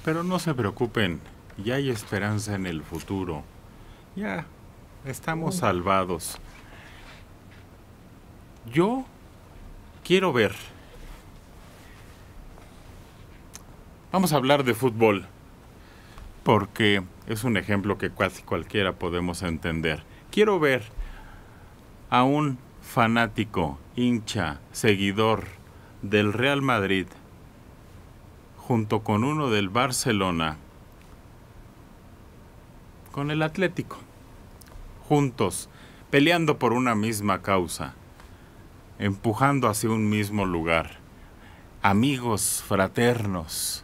Pero no se preocupen, ya hay esperanza en el futuro. Ya estamos salvados. Yo quiero ver. Vamos a hablar de fútbol, porque es un ejemplo que casi cualquiera podemos entender. Quiero ver a un fanático, hincha, seguidor del Real Madrid, junto con uno del Barcelona, con el Atlético, juntos, peleando por una misma causa, empujando hacia un mismo lugar, amigos fraternos.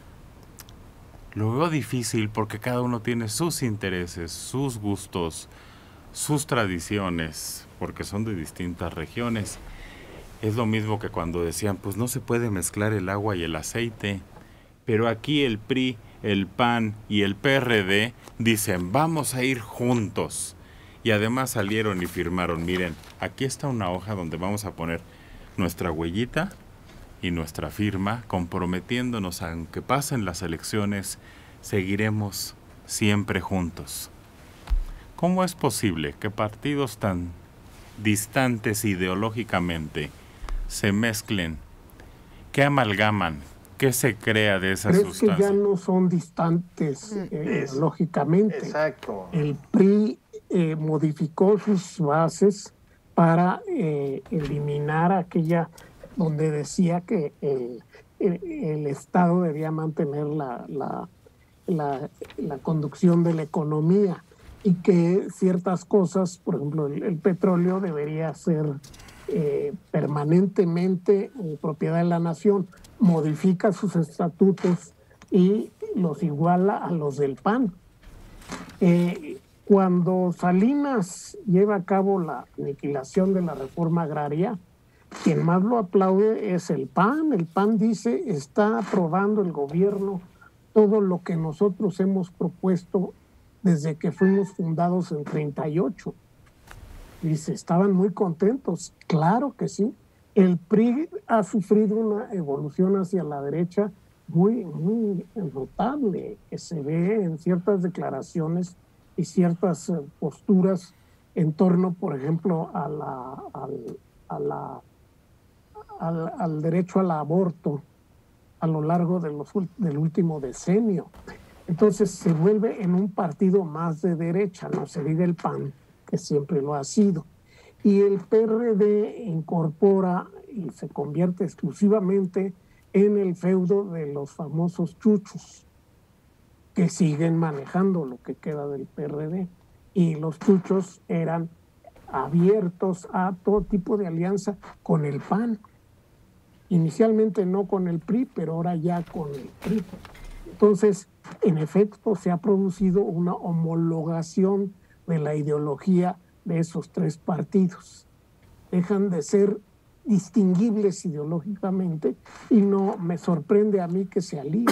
Lo veo difícil porque cada uno tiene sus intereses, sus gustos, sus tradiciones, porque son de distintas regiones. Es lo mismo que cuando decían, pues no se puede mezclar el agua y el aceite. Pero aquí el PRI, el PAN y el PRD dicen, vamos a ir juntos. Y además salieron y firmaron, miren, aquí está una hoja donde vamos a poner nuestra huellita y nuestra firma, comprometiéndonos, aunque pasen las elecciones, seguiremos siempre juntos. ¿Cómo es posible que partidos tan distantes ideológicamente se mezclen? ¿Qué amalgaman? ¿Qué se crea de esa sustancia? Que ya no son distantes ideológicamente. Exacto. El PRI modificó sus bases para eliminar aquella donde decía que el Estado debía mantener la conducción de la economía y que ciertas cosas, por ejemplo, el petróleo debería ser permanentemente propiedad de la nación. Modifica sus estatutos y los iguala a los del PAN. Cuando Salinas lleva a cabo la aniquilación de la reforma agraria, quien más lo aplaude es el PAN. El PAN dice, está aprobando el gobierno todo lo que nosotros hemos propuesto desde que fuimos fundados en 38. Dice, estaban muy contentos. Claro que sí. El PRI ha sufrido una evolución hacia la derecha muy, muy notable, que se ve en ciertas declaraciones y ciertas posturas en torno, por ejemplo, al derecho al aborto a lo largo del último decenio. Entonces se vuelve en un partido más de derecha, no se diga el PAN, que siempre lo ha sido. Y el PRD incorpora y se convierte exclusivamente en el feudo de los famosos chuchos, que siguen manejando lo que queda del PRD. Y los chuchos eran abiertos a todo tipo de alianza con el PAN. Inicialmente no con el PRI, pero ahora ya con el PRI. Entonces, en efecto, se ha producido una homologación de la ideología de esos tres partidos. Dejan de ser distinguibles ideológicamente y no me sorprende a mí que se alíen.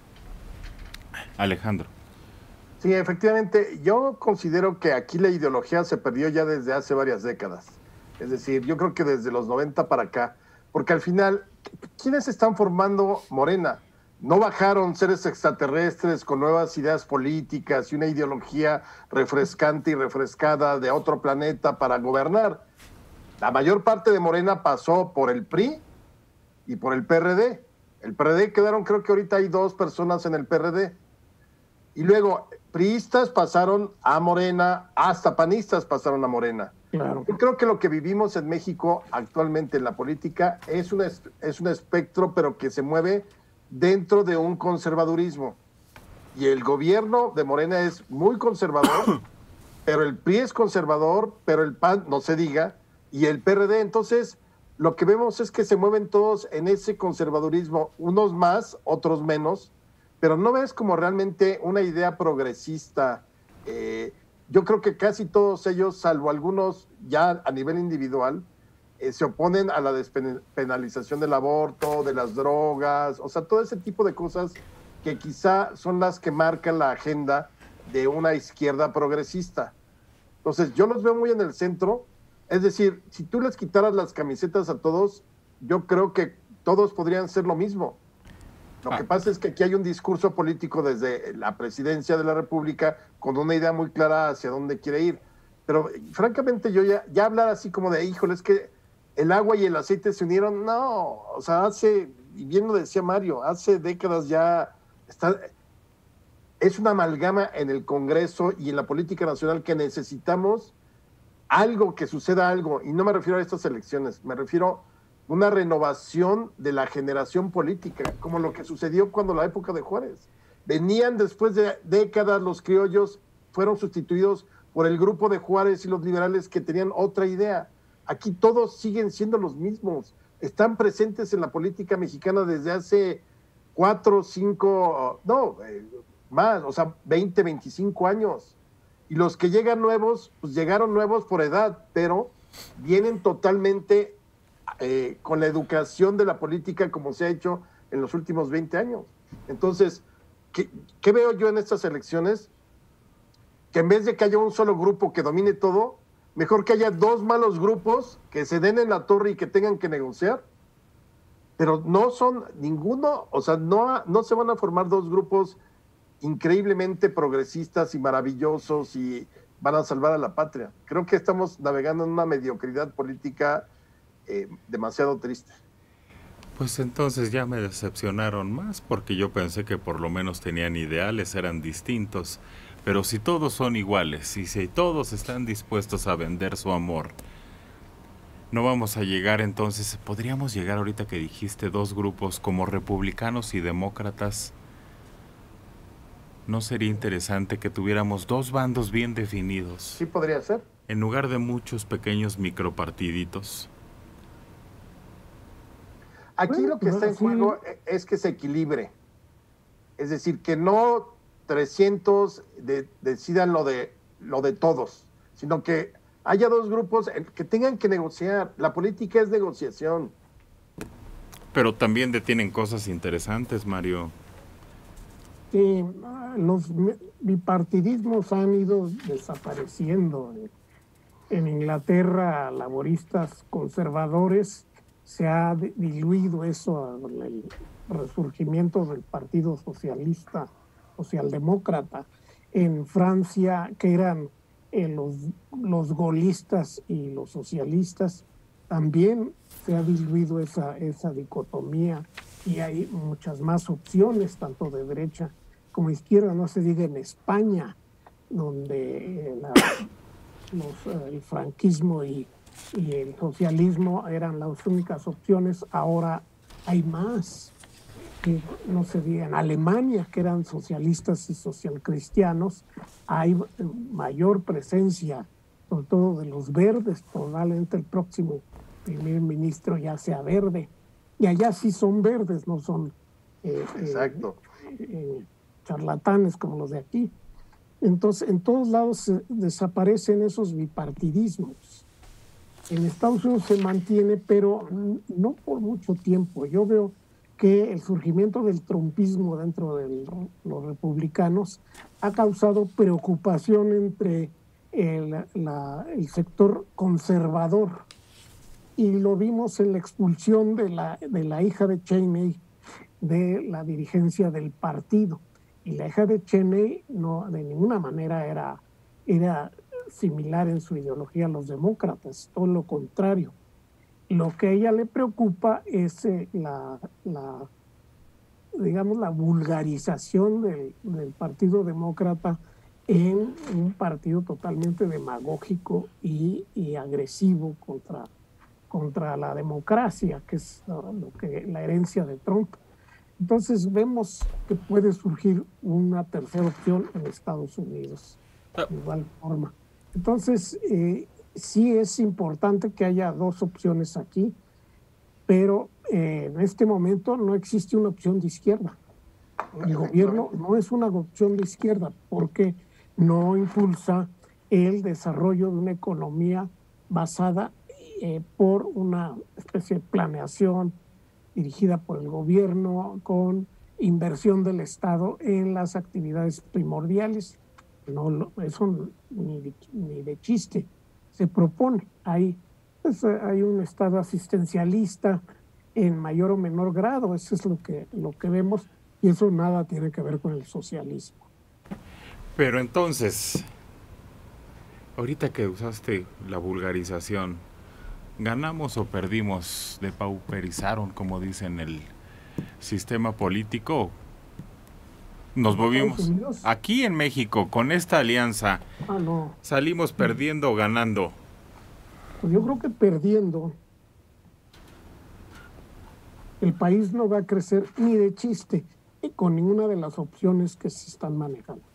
Alejandro. Sí, efectivamente, yo considero que aquí la ideología se perdió ya desde hace varias décadas. Es decir, yo creo que desde los 90 para acá, porque al final, ¿quiénes están formando Morena? No bajaron seres extraterrestres con nuevas ideas políticas y una ideología refrescante y refrescada de otro planeta para gobernar. La mayor parte de Morena pasó por el PRI y por el PRD. El PRD quedaron, creo que ahorita hay 2 personas en el PRD. Y luego, priistas pasaron a Morena, hasta panistas pasaron a Morena. Claro. Yo creo que lo que vivimos en México actualmente en la política es un espectro, pero que se mueve dentro de un conservadurismo. Y el gobierno de Morena es muy conservador, pero el PRI es conservador, pero el PAN no se diga, y el PRD. Entonces, lo que vemos es que se mueven todos en ese conservadurismo, unos más, otros menos, pero no ves como realmente una idea progresista. Yo creo que casi todos ellos, salvo algunos ya a nivel individual, se oponen a la despenalización del aborto, de las drogas, o sea, todo ese tipo de cosas que quizá son las que marcan la agenda de una izquierda progresista. Entonces, yo los veo muy en el centro. Es decir, si tú les quitaras las camisetas a todos, yo creo que todos podrían ser lo mismo. Lo que pasa es que aquí hay un discurso político desde la presidencia de la República con una idea muy clara hacia dónde quiere ir. Pero francamente yo ya hablar así como de, híjole, es que el agua y el aceite se unieron, no, o sea, y bien lo decía Mario, hace décadas ya es una amalgama en el Congreso y en la política nacional que necesitamos algo, que suceda algo, y no me refiero a estas elecciones, me refiero a una renovación de la generación política, como lo que sucedió cuando la época de Juárez. Venían después de décadas los criollos, fueron sustituidos por el grupo de Juárez y los liberales que tenían otra idea. Aquí todos siguen siendo los mismos, están presentes en la política mexicana desde hace 4, 5, no, más, o sea, 20, 25 años. Y los que llegan nuevos, pues llegaron nuevos por edad, pero vienen totalmente con la educación de la política como se ha hecho en los últimos 20 años. Entonces, ¿qué veo yo en estas elecciones? Que en vez de que haya un solo grupo que domine todo, mejor que haya dos malos grupos que se den en la torre y que tengan que negociar, pero no son ninguno, o sea, no se van a formar dos grupos increíblemente progresistas y maravillosos y van a salvar a la patria. Creo que estamos navegando en una mediocridad política demasiado triste. Pues entonces ya me decepcionaron más porque yo pensé que por lo menos tenían ideales, eran distintos. Pero si todos son iguales y si todos están dispuestos a vender su amor, no vamos a llegar entonces, podríamos llegar ahorita que dijiste dos grupos como republicanos y demócratas. ¿No sería interesante que tuviéramos dos bandos bien definidos? Sí, podría ser. En lugar de muchos pequeños micropartiditos. Aquí lo que está en juego es que se equilibre. Es decir, que no 300 decidan lo de todos, sino que haya dos grupos que tengan que negociar. La política es negociación. Pero también detienen cosas interesantes, Mario. Los bipartidismos han ido desapareciendo. En Inglaterra, laboristas conservadores, se ha diluido eso, el resurgimiento del Partido Socialista, socialdemócrata. En Francia, que eran los gaullistas y los socialistas, también se ha diluido esa dicotomía y hay muchas más opciones, tanto de derecha como izquierda. No se diga en España, donde el franquismo y el socialismo eran las únicas opciones. Ahora hay más. Que no se diga en Alemania, que eran socialistas y socialcristianos, hay mayor presencia, sobre todo de los verdes. Probablemente el próximo primer ministro ya sea verde. Y allá sí son verdes, no son charlatanes como los de aquí. Entonces, en todos lados desaparecen esos bipartidismos. En Estados Unidos se mantiene, pero no por mucho tiempo. Yo veo que el surgimiento del trumpismo dentro de los republicanos ha causado preocupación entre el sector conservador. Y lo vimos en la expulsión de la hija de Cheney de la dirigencia del partido. Y la hija de Cheney no de ninguna manera era similar en su ideología a los demócratas, todo lo contrario. Lo que a ella le preocupa es la vulgarización del Partido Demócrata en un partido totalmente demagógico y agresivo contra la democracia, que es la herencia de Trump. Entonces vemos que puede surgir una tercera opción en Estados Unidos, de igual forma. Entonces, sí es importante que haya dos opciones aquí, pero en este momento no existe una opción de izquierda. El gobierno no es una opción de izquierda porque no impulsa el desarrollo de una economía basada por una especie de planeación dirigida por el gobierno con inversión del Estado en las actividades primordiales. No, eso ni de chiste se propone. Hay un Estado asistencialista en mayor o menor grado. Eso es lo que vemos, y eso nada tiene que ver con el socialismo. Pero entonces, ahorita que usaste la vulgarización, ¿ganamos o perdimos? ¿Depauperizaron, como dicen, el sistema político? Nos movimos. Aquí en México, con esta alianza, no. ¿salimos perdiendo o ganando? Pues yo creo que perdiendo. El país no va a crecer ni de chiste con ninguna de las opciones que se están manejando.